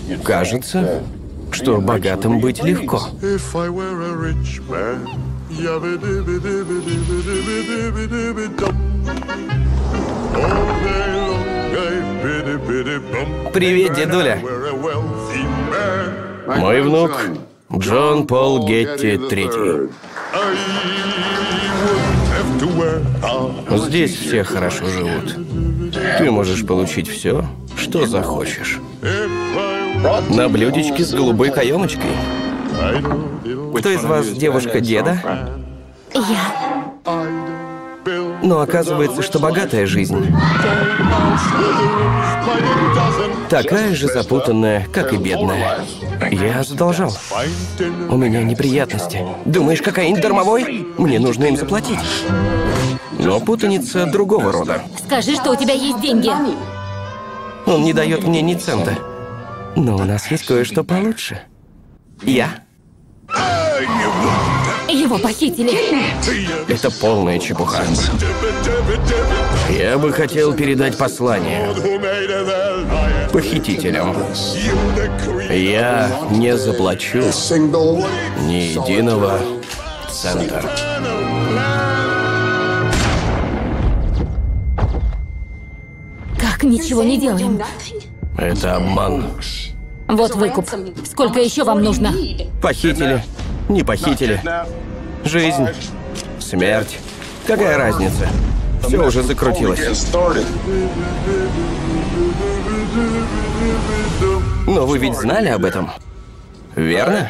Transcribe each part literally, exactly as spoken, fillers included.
Кажется, что богатым быть легко. Привет, дедуля. Мой внук Джон Пол Гетти третий. Здесь все хорошо живут. Ты можешь получить все, что захочешь. На блюдечке с голубой каемочкой. Кто из вас девушка деда? Я. Но оказывается, что богатая жизнь такая же запутанная, как и бедная. Я задолжал. У меня неприятности. Думаешь, кокаин дармовой? Мне нужно им заплатить. Но путаница другого рода. Скажи, что у тебя есть деньги. Он не дает мне ни цента. Но у нас есть кое-что получше. Я. Его похитили. Это полная чепуха. Я бы хотел передать послание похитителям. Я не заплачу ни единого цента. Как ничего не делаем? Это обман. Вот выкуп. Сколько еще вам нужно? Похитили, не похитили. Жизнь, смерть. Какая разница? Все уже закрутилось. Но вы ведь знали об этом, верно?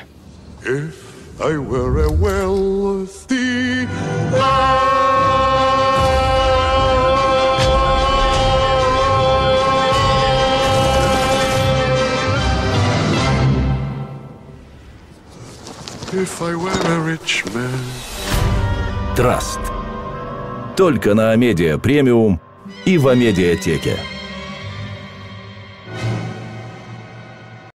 Траст. Только на Амедиа Премиум и в Амедиатеке.